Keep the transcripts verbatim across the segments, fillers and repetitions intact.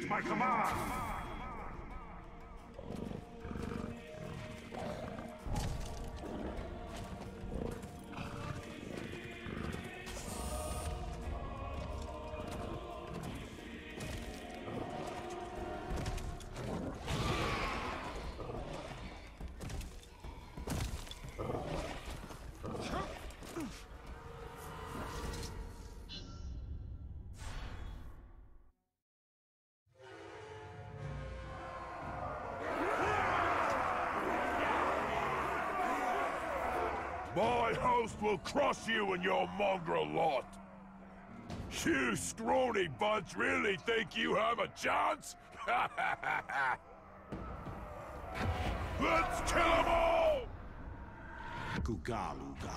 at my command! My host will crush you and your mongrel lot! You scrawny bunch really think you have a chance? Let's kill them all! Kugaluga.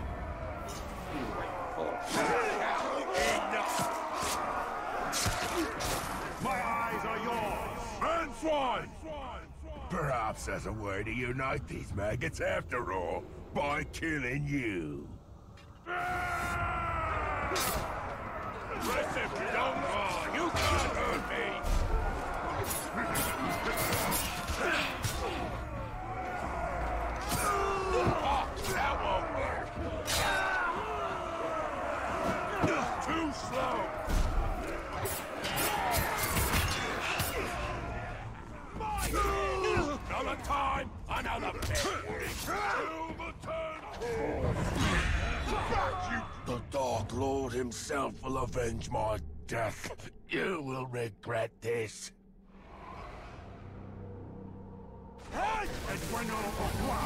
My eyes are yours! And swine! Perhaps there's a way to unite these maggots after all, by killing you. Listen, don't call. You can't hurt me! Oh, that won't work! Too slow! Another time, another bit! The Dark Lord himself will avenge my death. You will regret this. Hey! Es bueno au revoir.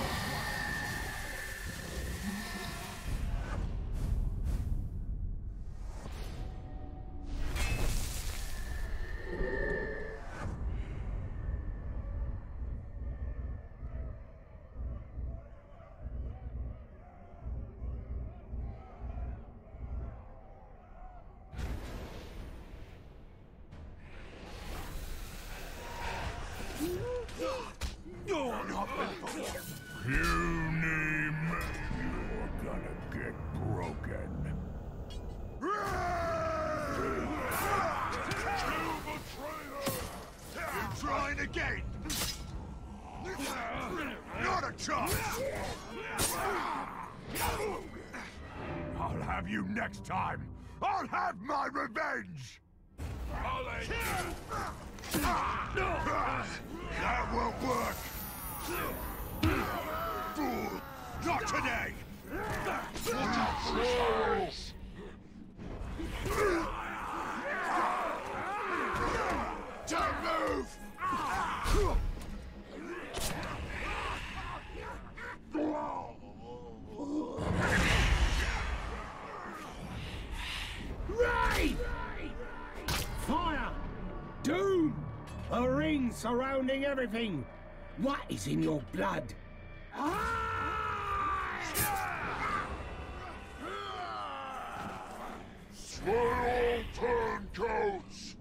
Puny man, you're gonna get broken. You betrayer! You're trying again! Not a chance! I'll have you next time! I'll have my revenge! That won't work! Fool! Not today! Don't move! Right! Fire! Doom! A ring surrounding everything! What is in your blood? Swirl turncoats!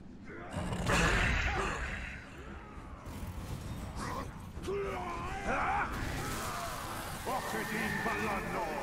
Oxidine Balanor!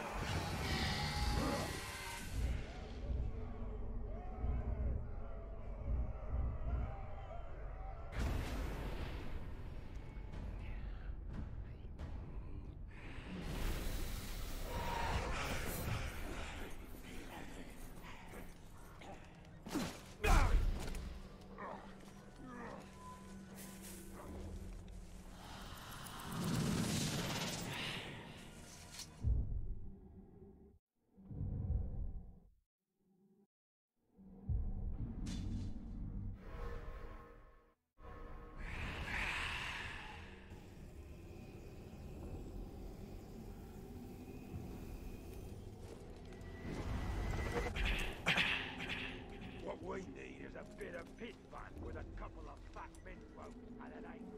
What we need is a bit of pit fun with a couple of fat mincefolk, and it ain't.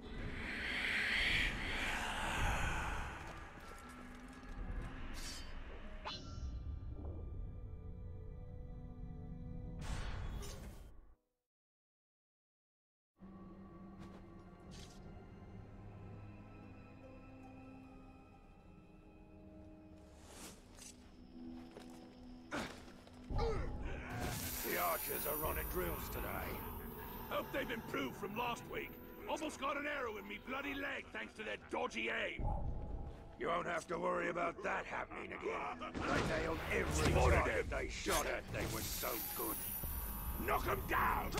The archers are running drills today. Hope they've improved from last week. Almost got an arrow in me bloody leg thanks to their dodgy aim. You won't have to worry about that happening again. They nailed every Spotted target him. they shot at. They were so good. Knock him down!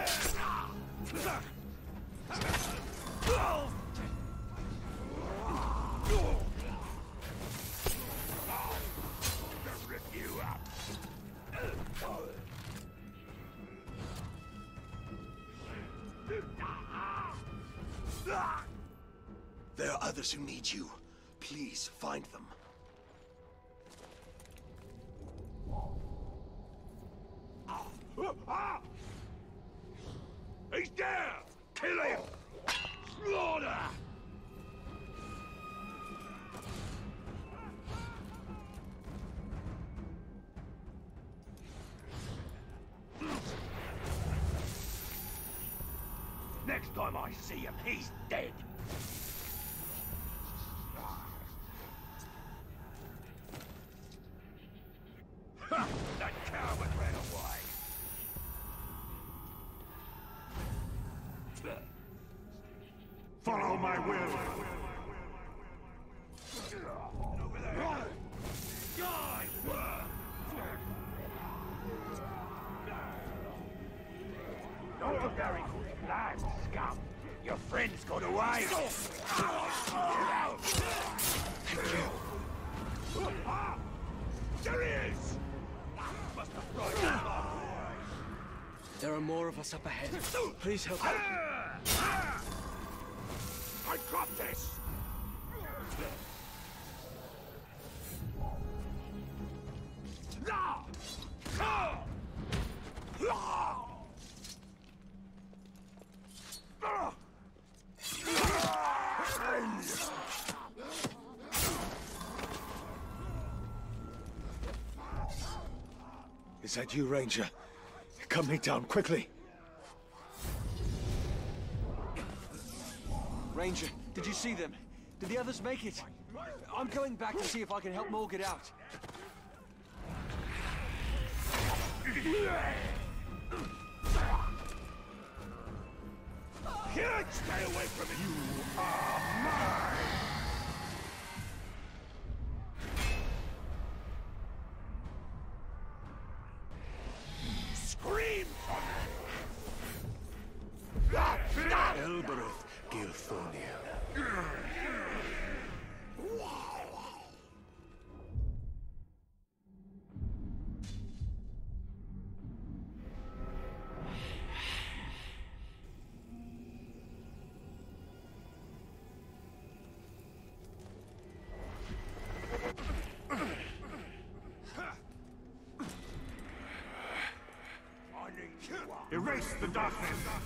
Rip you up. There are others who need you. Please find them. He's down! Kill him! Slaughter! Next time I see him, he's dead. Ha! That coward ran away. Follow my will. Over there. Die! Not a very good plan, scum. Your friend's got away. There he is! Must have brought him up. There are more of us up ahead. Please help. I got this! Is that you, Ranger? Cut me down, quickly! Ranger, did you see them? Did the others make it? I'm going back to see if I can help Morgan out. Can't stay away from it! You are mine! Scream for me! Elbereth Gilthornia. Erase the darkness.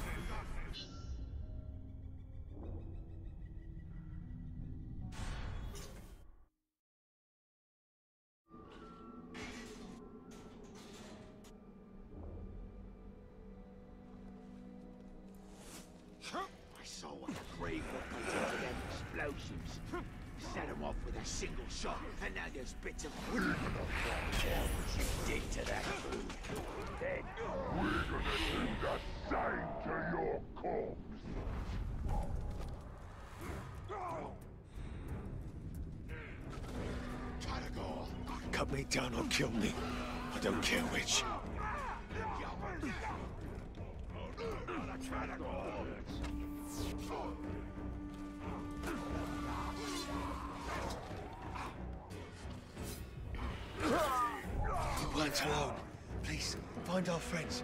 I saw what the Grave Walker did to them explosives. Set them off with a single shot, and now there's bits of wood. What you did to that food. Dead. We're gonna do the same to your corpse! Cut me down or kill me. I don't care which. We weren't alone. Please, find our friends.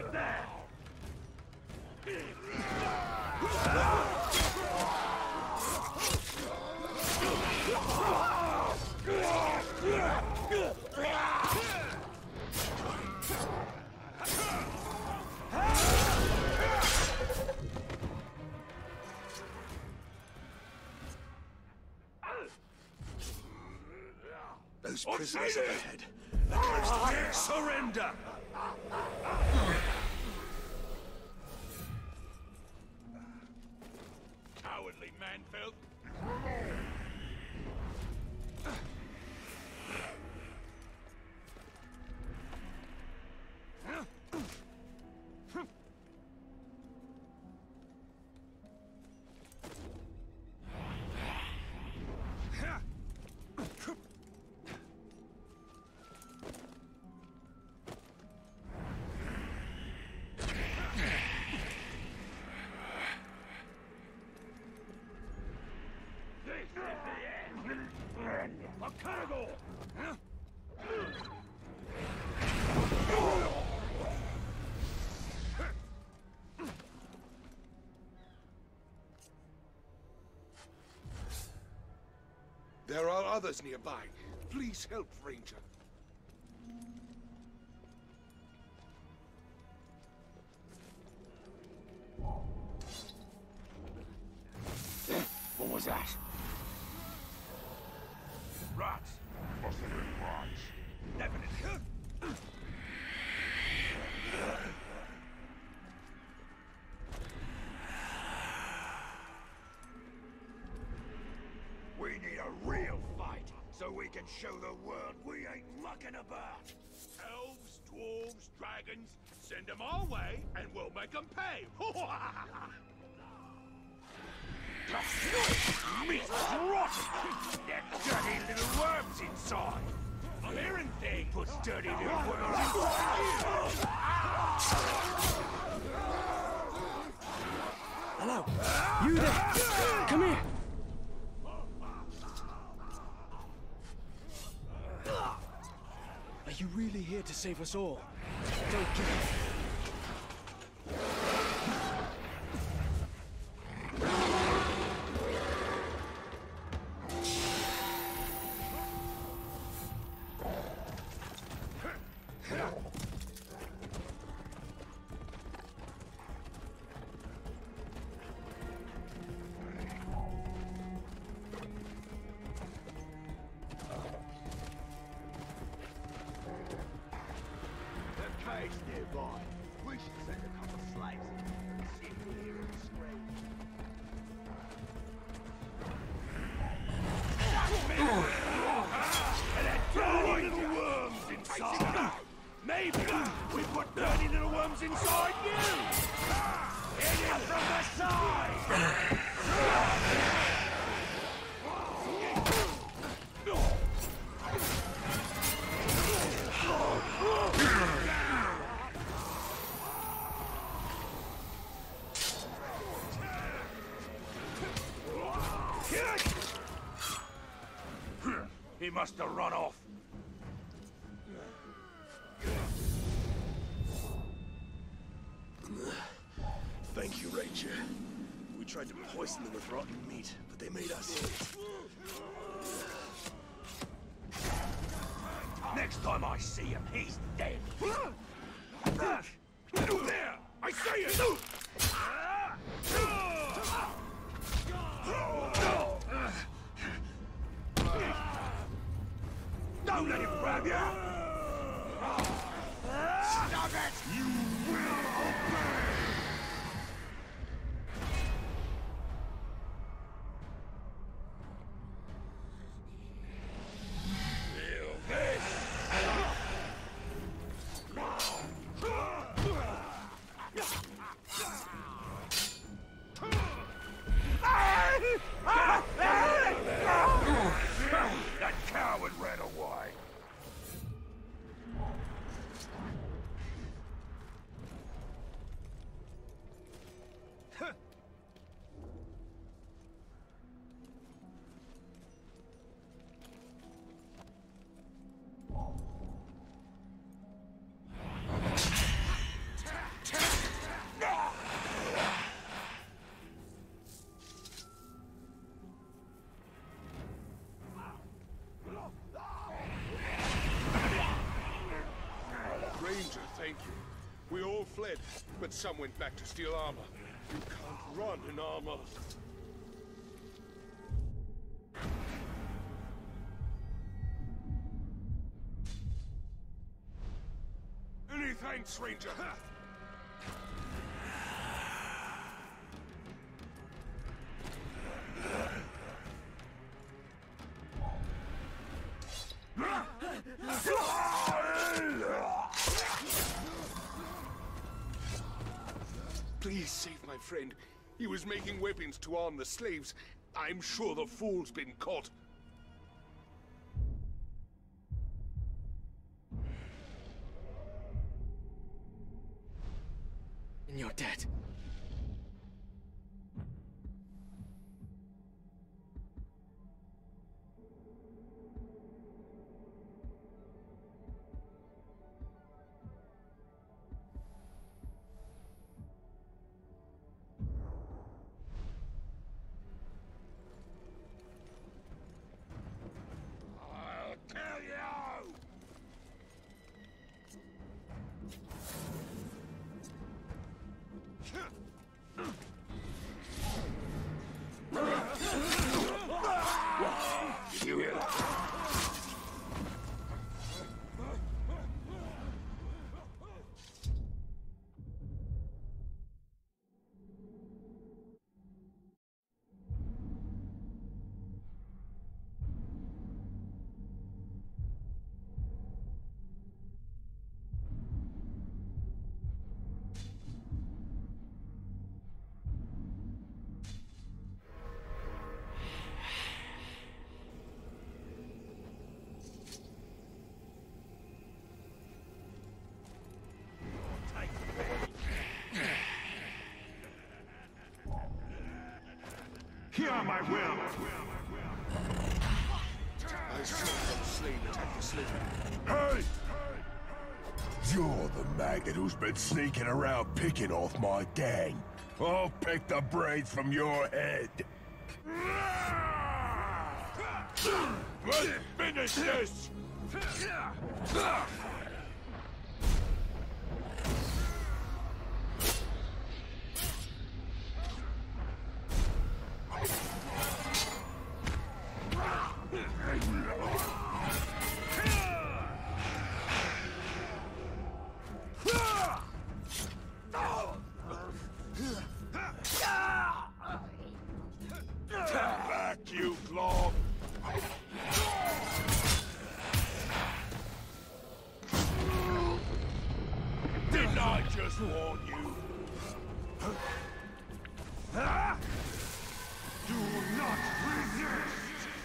right there! Those prisoners up ahead. They're close to here. Surrender! Cowardly manfolk! There are others nearby. Please help, Ranger. What was that? Rats! Must have been rats. Definitely. We need a real fight, so we can show the world we ain't mucking about. Elves, dwarves, dragons, send them our way, and we'll make them pay. Meat rotten! They're dirty little worms inside! I'm hearing things! Put dirty little worms inside! Hello? You there? Come here! Are you really here to save us all? Don't give up. Nearby. We should send a couple of slaves in and see if we hear them scream. And that dirty little worms inside. Maybe we put dirty little worms inside you. Hit him from the side. He must have run off. Thank you, Ranger. We tried to poison them with rotten meat, but they made us eat it. Next time I see him, he's dead. There! I say it! Don't let him grab you! Stop it! You will obey! Feel this! dead, but some went back to steal armor. You can't run in armor. Any thanks, Ranger? Please save my friend. He was making weapons to arm the slaves. I'm sure the fool's been caught. And you're dead. I'll kill you! Did you hear that? Hear my will! I saw some slave attack the slave. Hey! You're the maggot who's been sneaking around picking off my gang. I'll pick the brains from your head. Let's finish this! Back, you glog! Didn't I just warn you? Do not resist!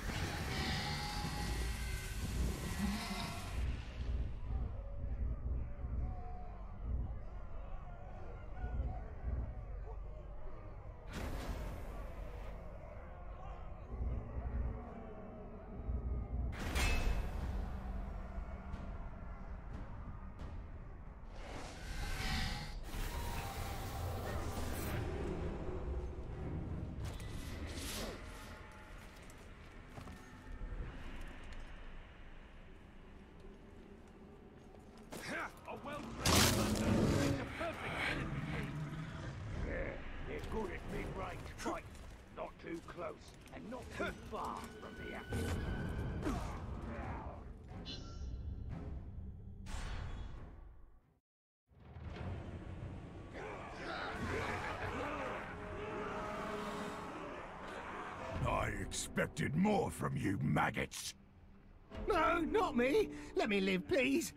A well-trained hunter is a perfect enemy. Yeah, they're good at mid-range fighting. Not too close, and not too far from the action. I expected more from you maggots. No, not me. Let me live, please.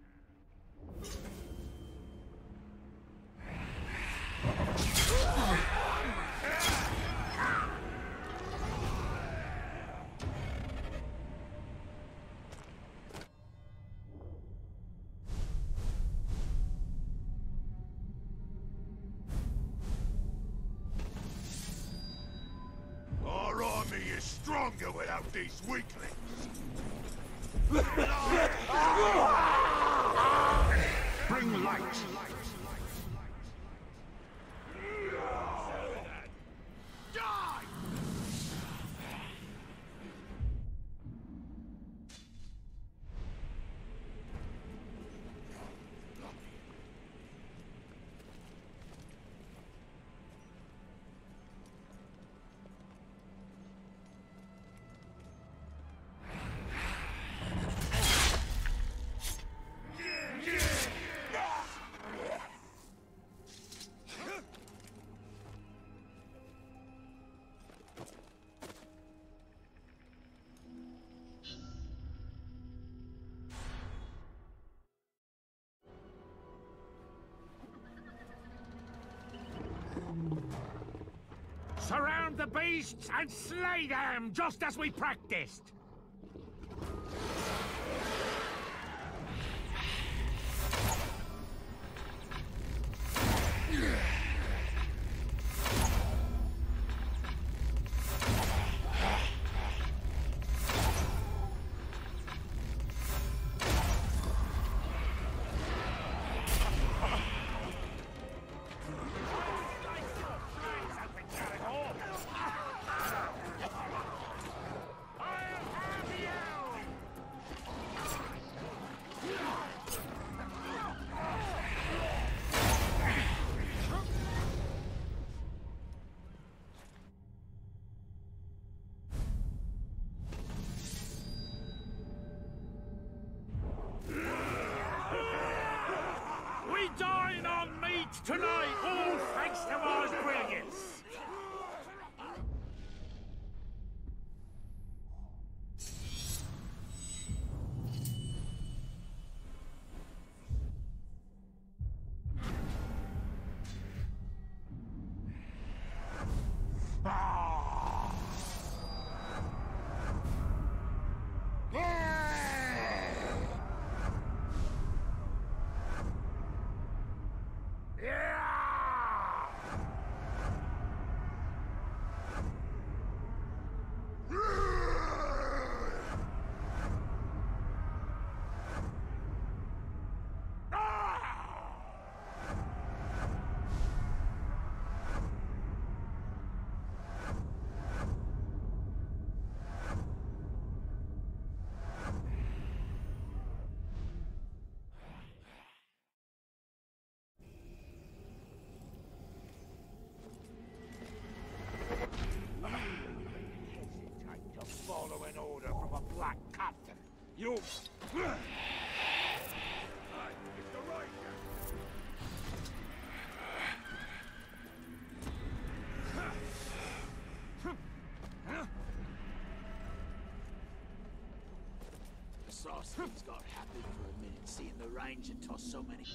Our army is stronger without these weaklings. Bring light. Die! Find the beasts and slay them, just as we practiced! Dine on meat tonight, all thanks to our brilliance! You... The Sarsfiends got happy for a minute seeing the Ranger toss so many...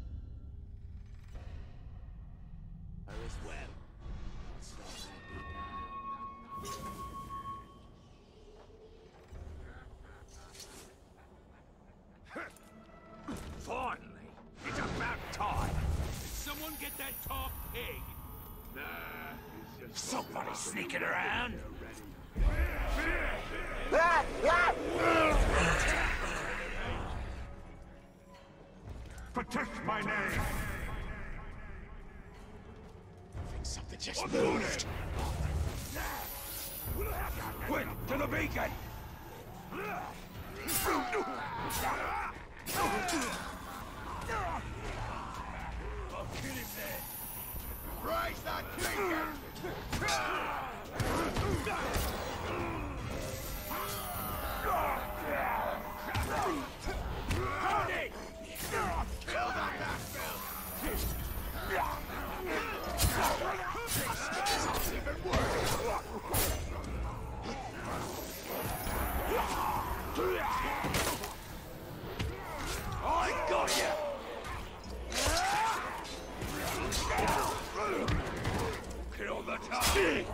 Her as well. Not so happy now. Finally! It's about time! Did someone get that top pig? Nah, it's just... Somebody sneaking around? Protect my name! I think something just What's moved. Quick, to the beacon! I'll kill him then! Raise that beacon! Hold it! Kill that bastard! It's even worse! I got you! Kill the target!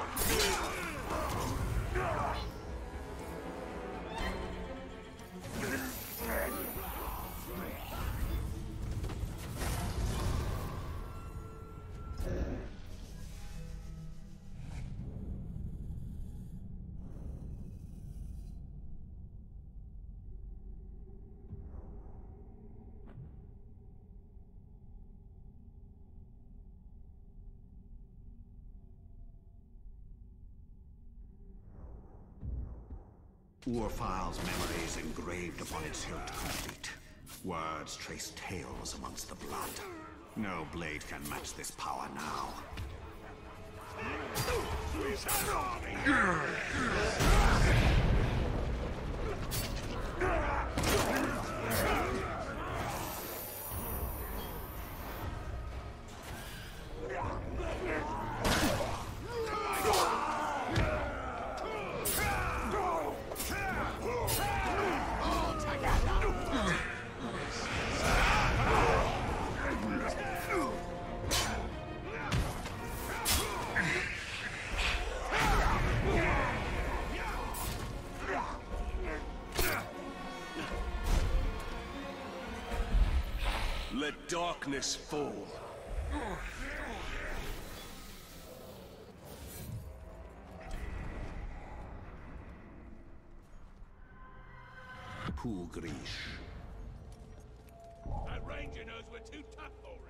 Urfal's memories engraved upon its hilt complete. Words trace tales amongst the blood. No blade can match this power now. let darkness fall. Pugrish. That ranger knows we're too tough for him.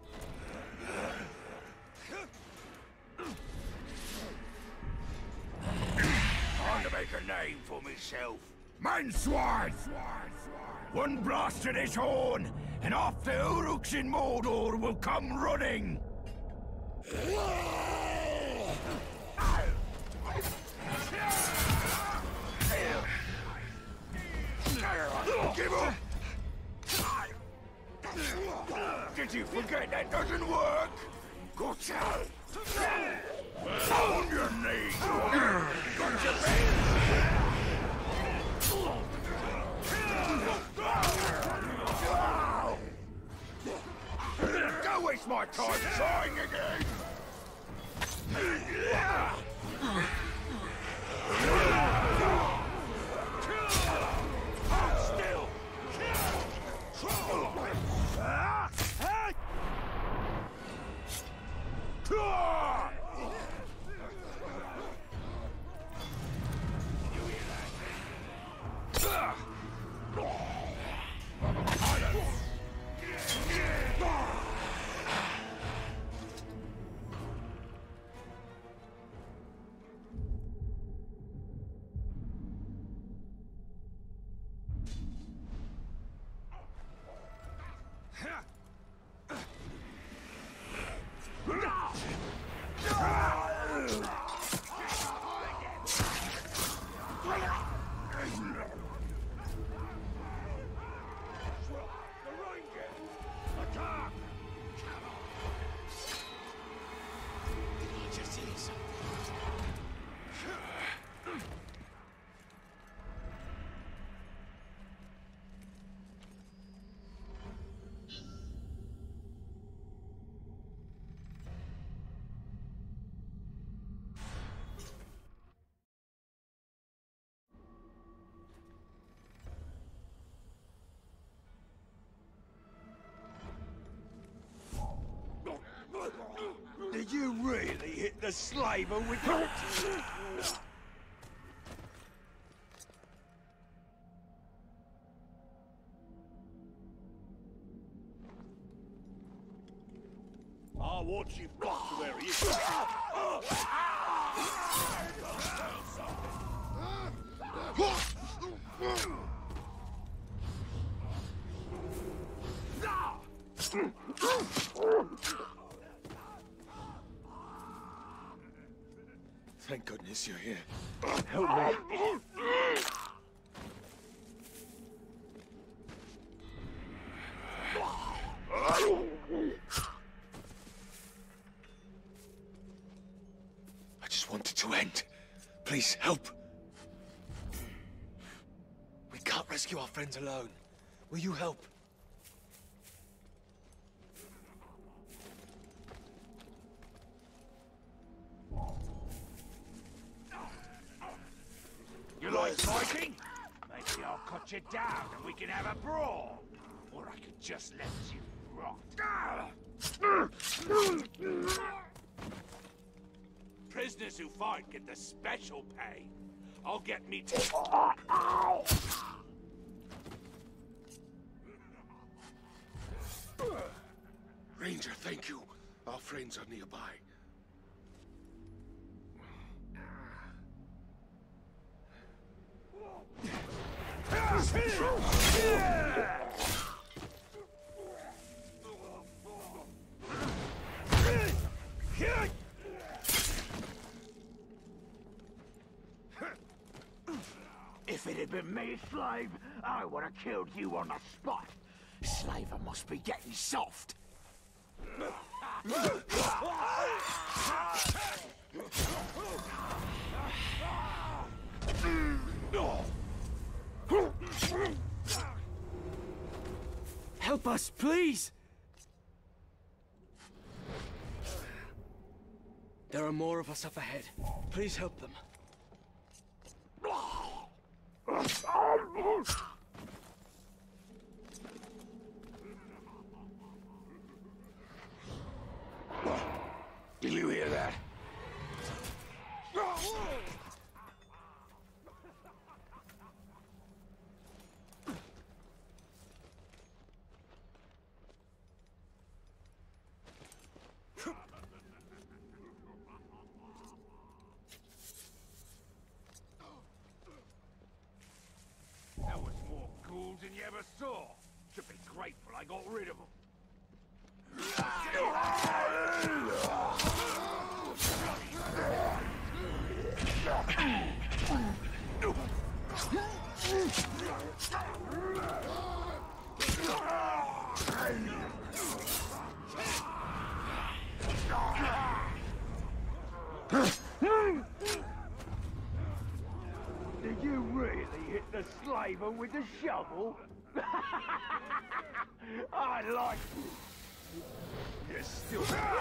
Trying to make a name for myself. Manswine! One blast of this horn, and off the Uruks in Mordor will come running! Give up! Did you forget that doesn't work? Gotcha! On your knees! Gotcha, Don't waste my time trying again! Still! Did you really hit the slaver with that? Ah, once you've got to where he is. Thank goodness you're here. Help me. I just want it to end. Please, help. We can't rescue our friends alone. Will you help? You like fighting? Maybe I'll cut you down and we can have a brawl. Or I could just let you rot. Prisoners who fight get the special pay. I'll get me to... Ranger, thank you. Our friends are nearby. If it had been me, Slave, I would have killed you on the spot. Slaver must be getting soft. Help us, please! There are more of us up ahead. Please help them. bones than you ever saw. Should be grateful I got rid of them. Did you really hit the slaver with the shovel? I like you. You're still...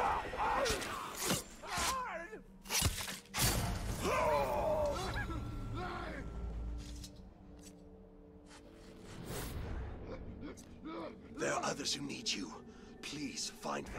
There are others who need you. Please find them.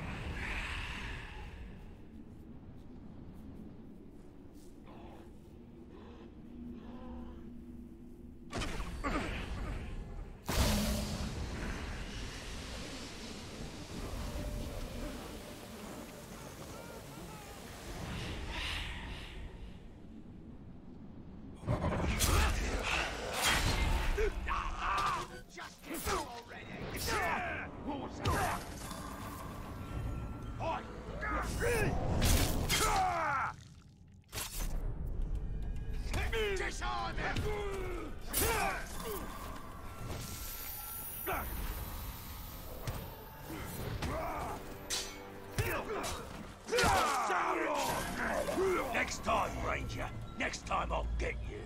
Next time, Ranger. Next time I'll get you.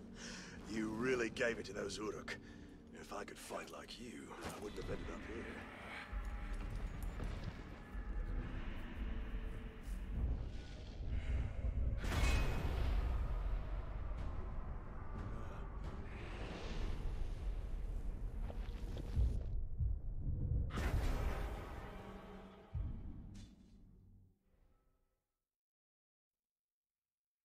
You really gave it to those Uruk. If I could fight like you, I wouldn't have ended up here.